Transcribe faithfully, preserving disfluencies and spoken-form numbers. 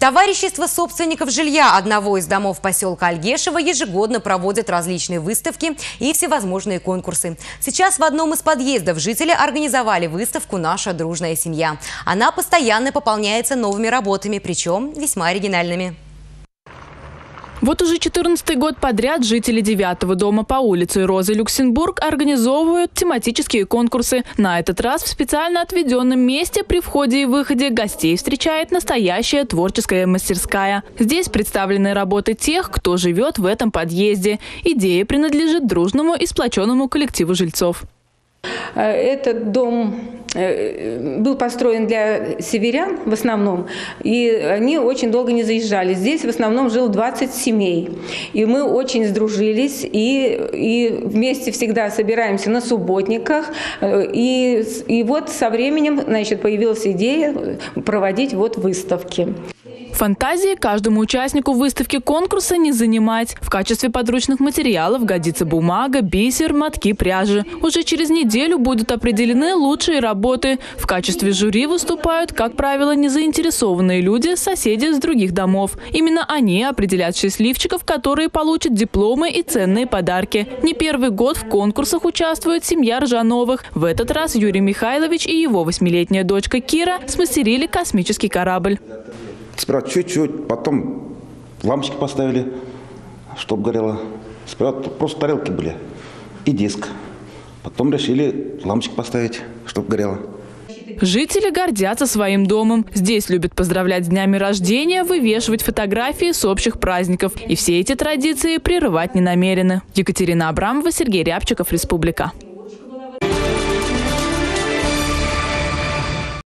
Товарищество собственников жилья одного из домов поселка Альгешево ежегодно проводит различные выставки и всевозможные конкурсы. Сейчас в одном из подъездов жители организовали выставку «Наша дружная семья». Она постоянно пополняется новыми работами, причем весьма оригинальными. Вот уже четырнадцатый год подряд жители девятого дома по улице Розы Люксембург организовывают тематические конкурсы. На этот раз в специально отведенном месте при входе и выходе гостей встречает настоящая творческая мастерская. Здесь представлены работы тех, кто живет в этом подъезде. Идея принадлежит дружному и сплоченному коллективу жильцов. Этот дом был построен для северян в основном, и они очень долго не заезжали. Здесь в основном жил двадцать семей, и мы очень сдружились, и, и вместе всегда собираемся на субботниках, и, и вот со временем, значит, появилась идея проводить вот выставки. Фантазии каждому участнику выставки конкурса не занимать. В качестве подручных материалов годится бумага, бисер, мотки пряжи. Уже через неделю будут определены лучшие работы. В качестве жюри выступают, как правило, незаинтересованные люди, соседи с других домов. Именно они определят счастливчиков, которые получат дипломы и ценные подарки. Не первый год в конкурсах участвует семья Ржановых. В этот раз Юрий Михайлович и его восьмилетняя дочка Кира смастерили космический корабль. Сперва чуть-чуть, потом лампочки поставили, чтобы горело. Сперва просто тарелки были и диск. Потом решили лампочки поставить, чтобы горело. Жители гордятся своим домом. Здесь любят поздравлять с днями рождения, вывешивать фотографии с общих праздников. И все эти традиции прерывать не намерены. Екатерина Абрамова, Сергей Рябчиков, Республика.